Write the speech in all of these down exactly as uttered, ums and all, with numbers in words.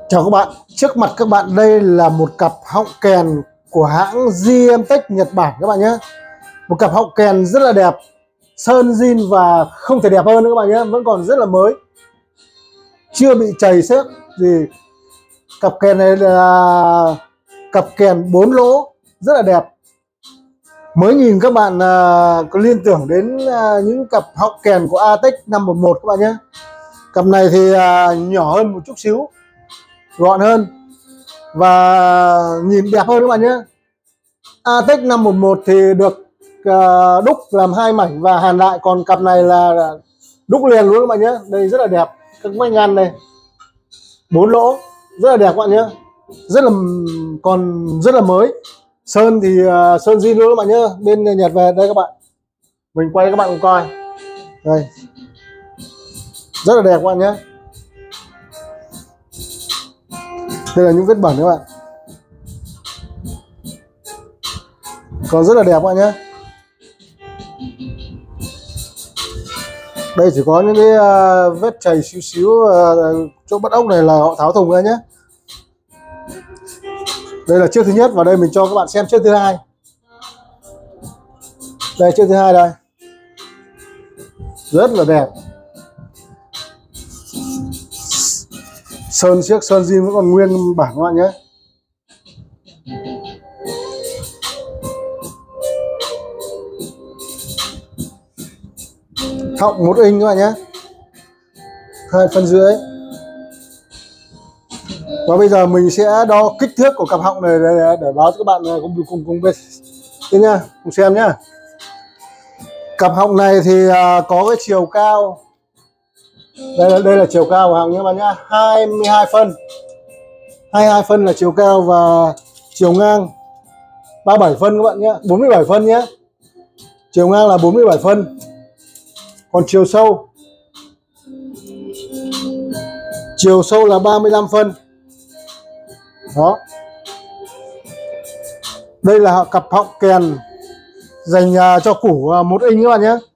Chào các bạn, trước mặt các bạn đây là một cặp họng kèn của hãng Giemtech Nhật Bản các bạn nhé. Một cặp họng kèn rất là đẹp, sơn zin và không thể đẹp hơn nữa các bạn nhé, vẫn còn rất là mới, chưa bị chày xước gì. Cặp kèn này là cặp kèn bốn lỗ rất là đẹp. Mới nhìn các bạn uh, có liên tưởng đến uh, những cặp họng kèn của Atec năm một một các bạn nhé. Cặp này thì uh, nhỏ hơn một chút xíu, gọn hơn và nhìn đẹp hơn các bạn nhé. Atec năm một một thì được uh, đúc làm hai mảnh và hàn lại, còn cặp này là đúc liền luôn các bạn nhé. Đây rất là đẹp, các manh ngăn này bốn lỗ rất là đẹp các bạn nhé, rất là còn rất là mới. Sơn thì uh, sơn zin luôn các bạn nhé, bên Nhật về. Đây các bạn, mình quay các bạn cùng coi đây, rất là đẹp các bạn nhé. Đây là những vết bẩn các bạn, còn rất là đẹp các bạn nhé. Đây chỉ có những cái uh, vết chày xíu xíu uh, chỗ bắt ốc này là họ tháo thùng ra nhé. Đây là chiếc thứ nhất và đây mình cho các bạn xem chiếc thứ hai. Đây chiếc thứ hai đây, rất là đẹp. Sơn chiếc sơn zin vẫn còn nguyên bản các bạn nhé. Họng một inch các bạn nhé, hai phân rưỡi. Và bây giờ mình sẽ đo kích thước của cặp họng này để, để báo cho các bạn cùng cùng cùng biết nha, cùng xem nhá. Cặp họng này thì có cái chiều cao, đây là đây là chiều cao của họng nhé bạn nhá, hai mươi hai phân, hai mươi hai phân là chiều cao và chiều ngang ba mươi bảy phân các bạn nhé, bốn mươi bảy phân nhé. Chiều ngang là bốn mươi bảy phân. Còn chiều sâu, chiều sâu là ba mươi lăm phân. Đó. Đây là cặp họng kèn dành uh, cho củ uh, một inch các bạn nhé.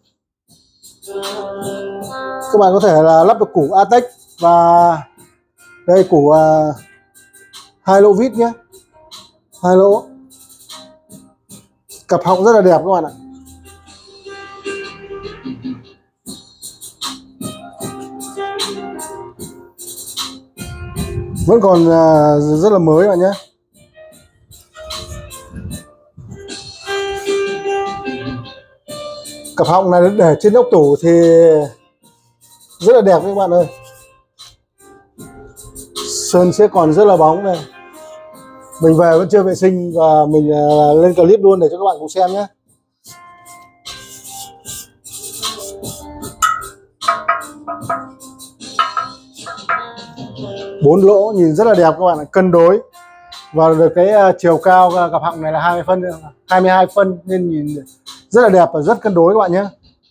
Các bạn có thể là lắp được củ Atec và đây củ uh, hai lỗ vít nhé, hai lỗ. Cặp họng rất là đẹp các bạn ạ. Vẫn còn uh, rất là mới bạn nhé. Cặp họng này để trên ốc tủ thì rất là đẹp các bạn ơi. Sơn sẽ còn rất là bóng này. Mình về vẫn chưa vệ sinh và mình uh, lên clip luôn để cho các bạn cùng xem nhé. Bốn lỗ nhìn rất là đẹp các bạn ạ, cân đối và được cái uh, chiều cao uh, cặp họng này là hai mươi phân, hai mươi hai phân nên nhìn rất là đẹp và rất cân đối các bạn nhé.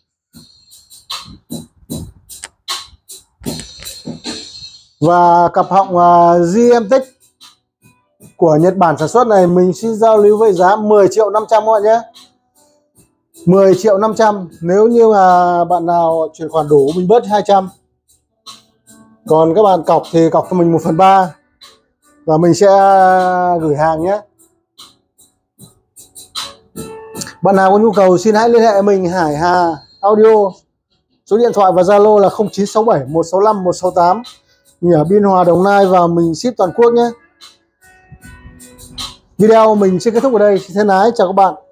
Và cặp họng uh, Giemtech của Nhật Bản sản xuất này mình xin giao lưu với giá mười triệu năm trăm các bạn nhé. mười triệu năm trăm, nếu như mà bạn nào chuyển khoản đủ mình bớt hai trăm. Còn các bạn cọc thì cọc cho mình một phần ba và mình sẽ gửi hàng nhé. Bạn nào có nhu cầu xin hãy liên hệ mình Hải Hà Audio. Số điện thoại và Zalo là không chín sáu bảy một sáu năm một sáu tám. Mình ở Biên Hòa, Đồng Nai và mình ship toàn quốc nhé. Video mình xin kết thúc ở đây. Xin thân ái chào các bạn.